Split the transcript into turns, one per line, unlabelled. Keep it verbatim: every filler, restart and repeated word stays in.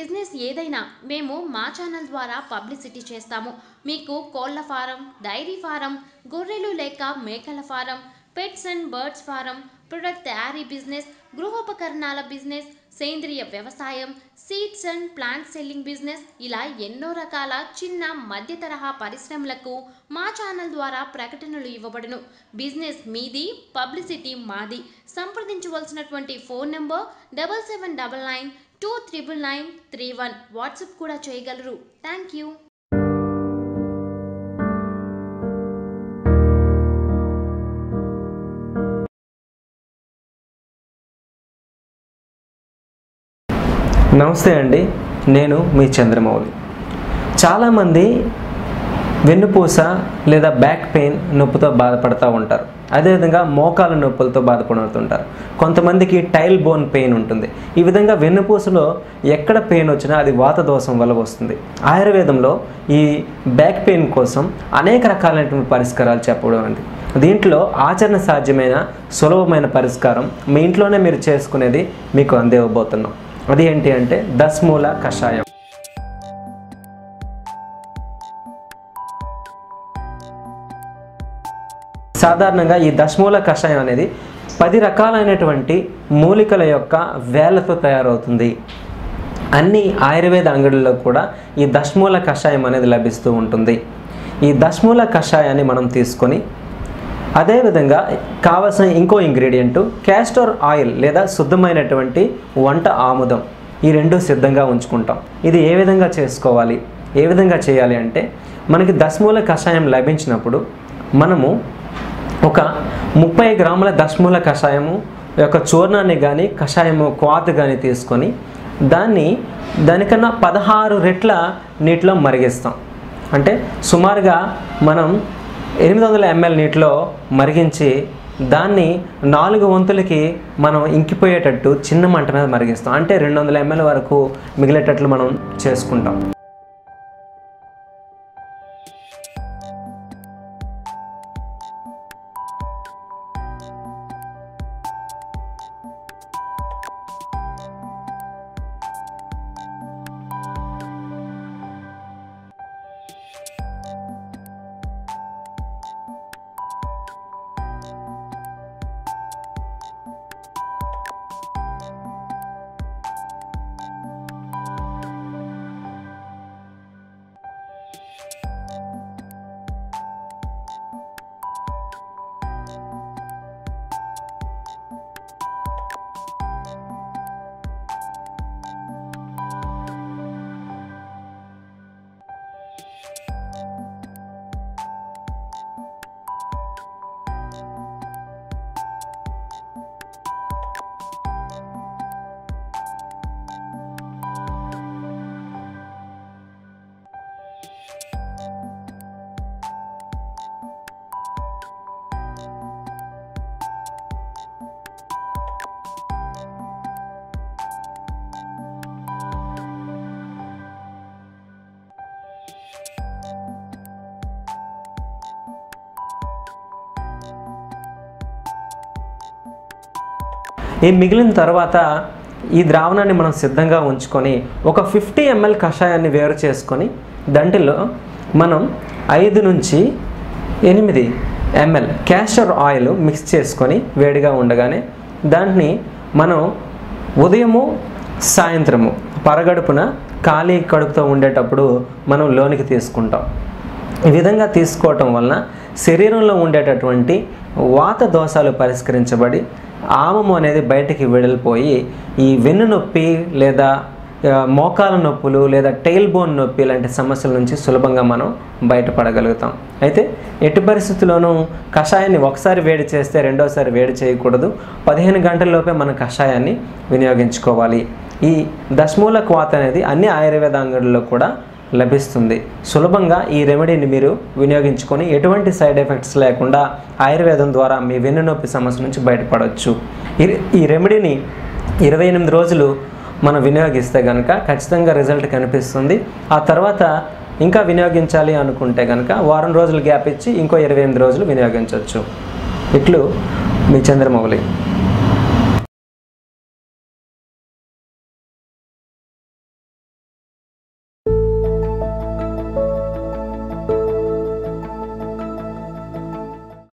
Business ఏదైనా మేము మా ఛానల్ ద్వారా పబ్లిసిటీ చేస్తాము. మీకు కోళ్ల ఫారం, డైరీ ఫారం, గొర్రెలు లేక మేకల farm, pets and birds farm, product తయారీ బిజినెస్, గృహోపకరణాల బిజినెస్, సేంద్రియ వ్యవసాయం, seeds and plant selling business, ఇలా ఎన్నో రకాల చిన్న మధ్య తరహా పరిశ్రమలకు మా ఛానల్ ద్వారా ప్రకటనలు ఇవ్వబడును. బిజినెస్ మీది, పబ్లిసిటీ మాది. సంప్రదించవలసినటువంటి phone number double seven double nine two triple nine three one. WhatsApp కూడా చేయగలరు. Thank you.
నమస్తే అండి, నేను మీ చంద్రమౌళి. చాలామంది వెన్నుపూస లేదా బ్యాక్ పెయిన్ నొప్పితో బాధపడుతూ ఉంటారు. అదేవిధంగా మోకాల నొప్పులతో బాధపడుతుంటారు. కొంతమందికి టైల్ బోన్ పెయిన్ ఉంటుంది. ఈ విధంగా వెన్నుపూసలో ఎక్కడ పెయిన్ వచ్చినా అది వాత దోషం వల్ల వస్తుంది. ఆయుర్వేదంలో ఈ బ్యాక్ పెయిన్ కోసం అనేక రకాలైనటువంటి పరిష్కారాలు చెప్పడం ఉంది. దీంట్లో ఆచరణ సాధ్యమైన సులభమైన పరిష్కారం మీ ఇంట్లోనే మీరు చేసుకునేది మీకు అందివ్వబోతున్నాం. అది ఏంటి అంటే దశమూల కషాయం. సాధారణంగా ఈ దశమూల కషాయం అనేది పది రకాలైనటువంటి మూలికల యొక్క వేళ్లతో తయారవుతుంది. అన్ని ఆయుర్వేద అంగడుల్లో కూడా ఈ దశమూల కషాయం అనేది లభిస్తూ ఉంటుంది. ఈ దశమూల కషాయాన్ని మనం తీసుకొని అదేవిధంగా కావలసిన ఇంకో ఇంగ్రీడియంట్ క్యాస్టర్ ఆయిల్ లేదా శుద్ధమైనటువంటి వంట ఆముదం, ఈ రెండు సిద్ధంగా ఉంచుకుంటాం. ఇది ఏ విధంగా చేసుకోవాలి, ఏ విధంగా చేయాలి అంటే, మనకి దశమూల కషాయం లభించినప్పుడు మనము ఒక ముప్పై గ్రాముల దశమూల కషాయము యొక్క చూర్ణాన్ని కానీ కషాయము క్వాత్ కానీ తీసుకొని దాన్ని దానికన్నా పదహారు రెట్ల నీటిలో మరిగిస్తాం. అంటే సుమారుగా మనం ఎనిమిది వందల ఎంఎల్ నీటిలో మరిగించి దాన్ని నాలుగు వంతులకి మనం ఇంకిపోయేటట్టు చిన్న మంట మీద మరిగిస్తాం. అంటే రెండు వందల ఎంఎల్ వరకు మిగిలేటట్లు మనం చేసుకుంటాం. ఈ మిగిలిన తర్వాత ఈ ద్రావణాన్ని మనం సిద్ధంగా ఉంచుకొని ఒక ఫిఫ్టీ ఎంఎల్ కషాయాన్ని వేరు చేసుకొని దాంట్లో మనం ఐదు నుంచి ఎనిమిది ఎంఎల్ క్యాస్టర్ ఆయిల్ మిక్స్ చేసుకొని వేడిగా ఉండగానే దాన్ని మనం ఉదయము సాయంత్రము పరగడుపున ఖాళీ కడుపుతో ఉండేటప్పుడు మనం లోనికి తీసుకుంటాం. ఈ విధంగా తీసుకోవటం వలన శరీరంలో ఉండేటటువంటి వాత దోషాలు పరిష్కరించబడి ఆమము అనేది బయటికి వెడలిపోయి ఈ వెన్ను నొప్పి లేదా మోకాల నొప్పులు లేదా టైల్ బోన్ నొప్పి లాంటి సమస్యల నుంచి సులభంగా మనం బయటపడగలుగుతాం. అయితే ఎట్టి పరిస్థితుల్లోనూ కషాయాన్ని ఒకసారి వేడి చేస్తే రెండోసారి వేడి చేయకూడదు. పదిహేను గంటల్లోపే మన కషాయాన్ని వినియోగించుకోవాలి. ఈ దశమూల క్వాత్ అనేది అన్ని ఆయుర్వేద అంగడుల్లో కూడా లభిస్తుంది. సులభంగా ఈ రెమెడీని మీరు వినియోగించుకొని ఎటువంటి సైడ్ ఎఫెక్ట్స్ లేకుండా ఆయుర్వేదం ద్వారా మీ వెన్నునొప్పి సమస్య నుంచి బయటపడవచ్చు. ఈ రెమెడీని ఇరవై ఎనిమిది రోజులు మనం వినియోగిస్తే కనుక ఖచ్చితంగా రిజల్ట్ కనిపిస్తుంది. ఆ తర్వాత ఇంకా వినియోగించాలి అనుకుంటే కనుక వారం రోజులు గ్యాప్ ఇచ్చి ఇంకో ఇరవై ఎనిమిది రోజులు వినియోగించవచ్చు. ఇట్లు మీ చంద్రమౌళి.